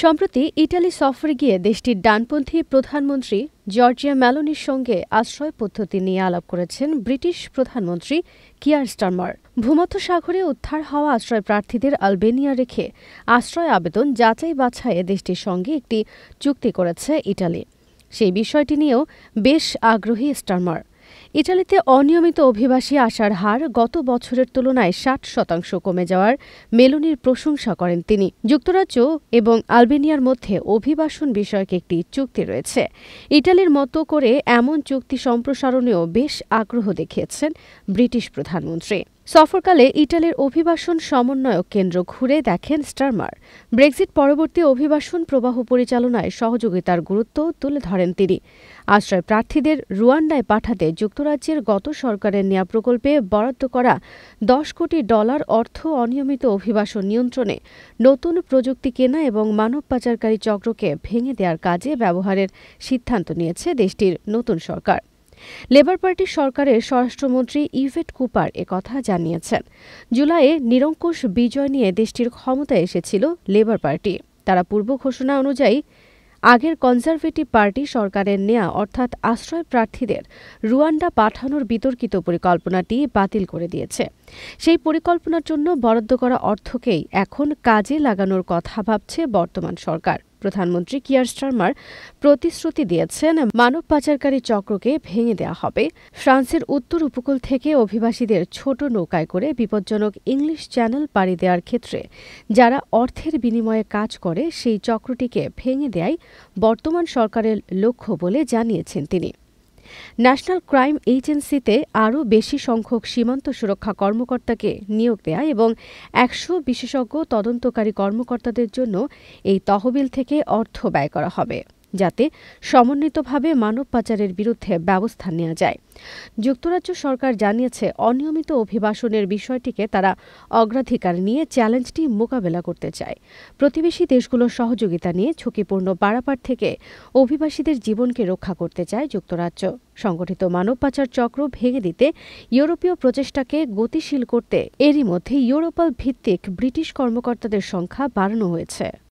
সম্প্রতি ইটালি সফরে গিয়ে দেশটির ডানপন্থী প্রধানমন্ত্রী জর্জিয়া মেলোনির সঙ্গে আশ্রয় পদ্ধতি নিয়ে আলাপ করেছেন ব্রিটিশ প্রধানমন্ত্রী কিয়ার স্টারমার। ভূমধ্যসাগরে উদ্ধার হওয়া আশ্রয় প্রার্থীদের আলবেনিয়া রেখে আশ্রয় আবেদন যাচাই বাছাইয়ে দেশটির সঙ্গে একটি চুক্তি করেছে ইটালি। সেই বিষয়টি নিয়েও বেশ আগ্রহী স্টারমার। ইটালিতে অনিয়মিত অভিবাসী আসার হার গত বছরের তুলনায় ৬০% কমে যাওয়ার মেলোনির প্রশংসা করেন তিনি। যুক্তরাজ্য এবং আলবেনিয়ার মধ্যে অভিবাসন বিষয়ক একটি চুক্তি রয়েছে। ইটালির মতো করে এমন চুক্তি সম্প্রসারণেও বেশ আগ্রহ দেখিয়েছেন ব্রিটিশ প্রধানমন্ত্রী। সফরকালে ইটালির অভিবাসন সমন্বয়ক কেন্দ্র ঘুরে দেখেন স্টারমার। ব্রেক্সিট পরবর্তী অভিবাসন প্রবাহ পরিচালনায় সহযোগিতার গুরুত্ব তুলে ধরেন তিনি। আশ্রয় প্রার্থীদের রুয়ান্ডায় পাঠাতে যুক্তরাজ্যের গত সরকারের নেয়া প্রকল্পে বরাদ্দ করা $10 কোটি অর্থ অনিয়মিত অভিবাসন নিয়ন্ত্রণে, নতুন প্রযুক্তি কেনা এবং মানব পাচারকারী চক্রকে ভেঙে দেওয়ার কাজে ব্যবহারের সিদ্ধান্ত নিয়েছে দেশটির নতুন সরকার। লেবার পার্টির সরকারের স্বরাষ্ট্রমন্ত্রী ইভেট কুপার একথা জানিয়েছেন। জুলাইয়ে নিরঙ্কুশ বিজয় নিয়ে দেশটির ক্ষমতায় এসেছিল লেবার পার্টি। তারা পূর্ব ঘোষণা অনুযায়ী আগের কনজারভেটিভ পার্টি সরকারের নেয়া অর্থাৎ আশ্রয় প্রার্থীদের রুয়ান্ডা পাঠানোর বিতর্কিত পরিকল্পনাটি বাতিল করে দিয়েছে। সেই পরিকল্পনার জন্য বরাদ্দ করা অর্থকেই এখন কাজে লাগানোর কথা ভাবছে বর্তমান সরকার। প্রধানমন্ত্রী কিয়ার স্টারমার প্রতিশ্রুতি দিয়েছেন মানব পাচারকারী চক্রকে ভেঙে দেওয়া হবে। ফ্রান্সের উত্তর উপকূল থেকে অভিবাসীদের ছোট নৌকায় করে বিপজ্জনক ইংলিশ চ্যানেল পাড়ি দেওয়ার ক্ষেত্রে যারা অর্থের বিনিময়ে কাজ করে সেই চক্রটিকে ভেঙে দেয়াই বর্তমান সরকারের লক্ষ্য বলে জানিয়েছেন তিনি। ন্যাশনাল ক্রাইম এজেন্সিতে আরও বেশি সংখ্যক সীমান্ত সুরক্ষা কর্মকর্তাকে নিয়োগ দেয়া এবং ১০০ বিশেষজ্ঞ তদন্তকারী কর্মকর্তাদের জন্য এই তহবিল থেকে অর্থ ব্যয় করা হবে, যাতে সমন্বিতভাবে মানব পাচারের বিরুদ্ধে ব্যবস্থা নেওয়া যায়। যুক্তরাজ্য সরকার জানিয়েছে অনিয়মিত অভিবাসনের বিষয়টিকে তারা অগ্রাধিকার নিয়ে চ্যালেঞ্জটি মোকাবেলা করতে চায়। প্রতিবেশী দেশগুলোর সহযোগিতা নিয়ে ঝুঁকিপূর্ণ পারাপার থেকে অভিবাসীদের জীবনকে রক্ষা করতে চায় যুক্তরাজ্য। সংগঠিত মানব পাচার চক্র ভেঙে দিতে ইউরোপীয় প্রচেষ্টাকে গতিশীল করতে এরই মধ্যে ইউরোপাল ভিত্তিক ব্রিটিশ কর্মকর্তাদের সংখ্যা বাড়ানো হয়েছে।